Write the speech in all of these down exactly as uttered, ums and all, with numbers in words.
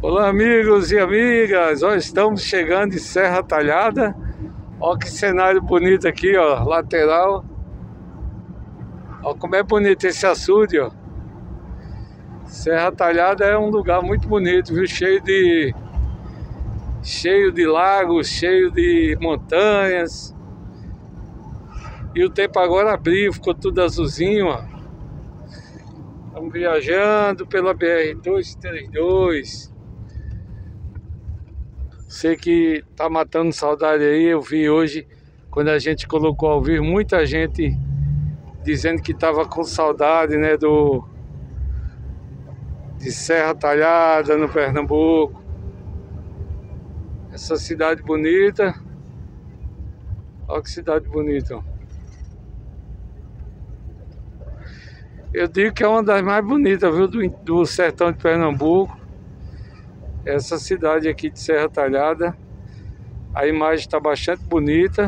Olá, amigos e amigas, nós estamos chegando em Serra Talhada. Olha que cenário bonito aqui, ó, lateral. Olha como é bonito esse açude, ó. Serra Talhada é um lugar muito bonito, viu? Cheio de cheio de lagos, cheio de montanhas. E o tempo agora abriu, ficou tudo azulzinho, ó. Estamos viajando pela B R duzentos e trinta e dois. Sei que tá matando saudade aí. Eu vi hoje, quando a gente colocou ao vivo, muita gente dizendo que tava com saudade, né, do de Serra Talhada, no Pernambuco. Essa cidade bonita. Olha que cidade bonita, ó. Eu digo que é uma das mais bonitas, viu, do, do sertão de Pernambuco. Essa cidade aqui de Serra Talhada. A imagem está bastante bonita.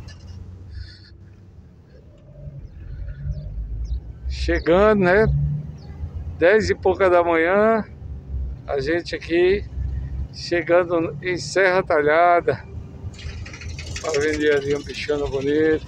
Chegando, né? Dez e pouca da manhã. A gente aqui chegando em Serra Talhada. Para vender ali um bichano bonito.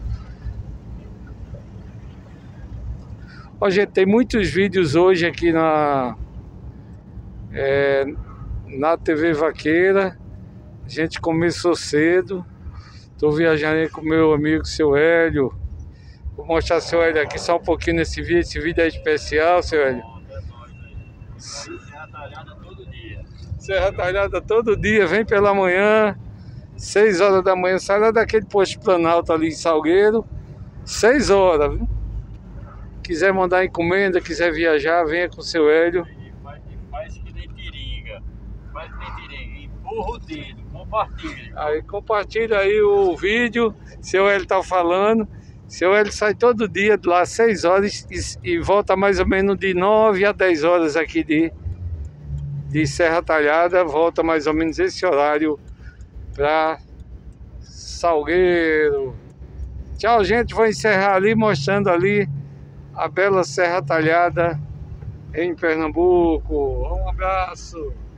Ó, gente, tem muitos vídeos hoje aqui na... É, na T V Vaqueira. A gente começou cedo. Estou viajando aí com meu amigo seu Hélio. Vou mostrar seu Hélio aqui só um pouquinho nesse vídeo. Esse vídeo é especial, seu Hélio. Serra Talhada todo dia. Serra Talhada todo dia, vem pela manhã, seis horas da manhã, sai lá daquele posto Planalto ali em Salgueiro, seis horas, viu? Quiser mandar encomenda, quiser viajar, venha com seu Hélio. Faz, faz que nem tiringa. Faz que nem tiringa. Empurra o dedo, compartilha. Aí compartilha aí o vídeo, seu Hélio tá falando. Seu Hélio sai todo dia de lá, seis horas, e, e volta mais ou menos de nove a dez horas aqui de, de Serra Talhada. Volta mais ou menos esse horário para Salgueiro. Tchau, gente. Vou encerrar ali, mostrando ali a bela Serra Talhada em Pernambuco. Um abraço.